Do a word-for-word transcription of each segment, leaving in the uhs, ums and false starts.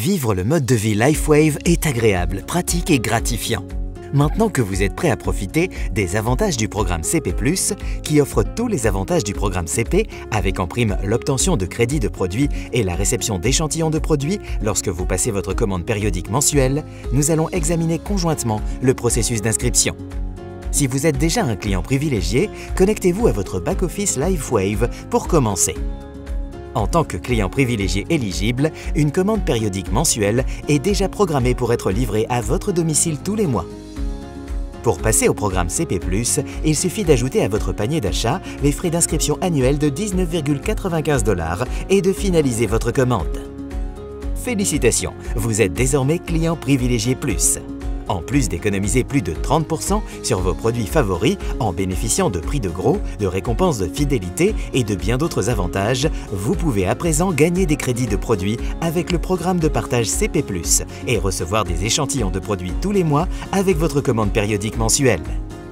Vivre le mode de vie LifeWave est agréable, pratique et gratifiant. Maintenant que vous êtes prêt à profiter des avantages du programme C P plus, qui offre tous les avantages du programme C P, avec en prime l'obtention de crédits de produits et la réception d'échantillons de produits lorsque vous passez votre commande périodique mensuelle, nous allons examiner conjointement le processus d'inscription. Si vous êtes déjà un client privilégié, connectez-vous à votre back-office LifeWave pour commencer. En tant que client privilégié éligible, une commande périodique mensuelle est déjà programmée pour être livrée à votre domicile tous les mois. Pour passer au programme C P plus, il suffit d'ajouter à votre panier d'achat les frais d'inscription annuels de dix-neuf virgule quatre-vingt-quinze dollars et de finaliser votre commande. Félicitations, vous êtes désormais client privilégié plus. En plus d'économiser plus de trente pour cent sur vos produits favoris en bénéficiant de prix de gros, de récompenses de fidélité et de bien d'autres avantages, vous pouvez à présent gagner des crédits de produits avec le programme de partage C P plus et recevoir des échantillons de produits tous les mois avec votre commande périodique mensuelle.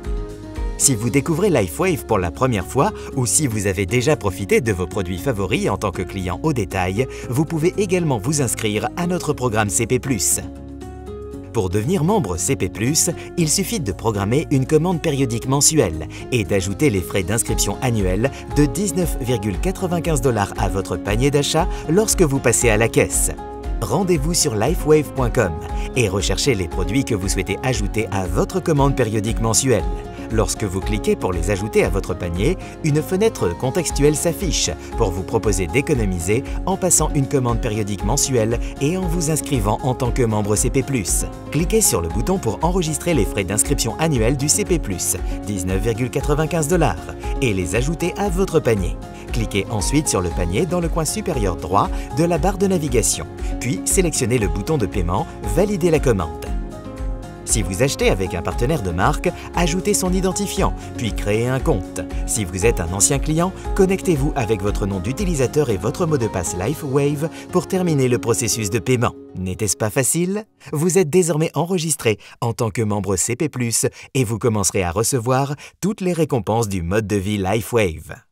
Si vous découvrez LifeWave pour la première fois ou si vous avez déjà profité de vos produits favoris en tant que client au détail, vous pouvez également vous inscrire à notre programme C P plus. Pour devenir membre C P plus, il suffit de programmer une commande périodique mensuelle et d'ajouter les frais d'inscription annuels de dix-neuf virgule quatre-vingt-quinze dollars à votre panier d'achat lorsque vous passez à la caisse. Rendez-vous sur lifewave point com et recherchez les produits que vous souhaitez ajouter à votre commande périodique mensuelle. Lorsque vous cliquez pour les ajouter à votre panier, une fenêtre contextuelle s'affiche pour vous proposer d'économiser en passant une commande périodique mensuelle et en vous inscrivant en tant que membre C P plus. Cliquez sur le bouton pour enregistrer les frais d'inscription annuels du C P plus, dix-neuf virgule quatre-vingt-quinze dollars, et les ajouter à votre panier. Cliquez ensuite sur le panier dans le coin supérieur droit de la barre de navigation, puis sélectionnez le bouton de paiement « Valider la commande ». Si vous achetez avec un partenaire de marque, ajoutez son identifiant, puis créez un compte. Si vous êtes un ancien client, connectez-vous avec votre nom d'utilisateur et votre mot de passe LifeWave pour terminer le processus de paiement. N'était-ce pas facile? Vous êtes désormais enregistré en tant que membre C P plus et vous commencerez à recevoir toutes les récompenses du mode de vie LifeWave.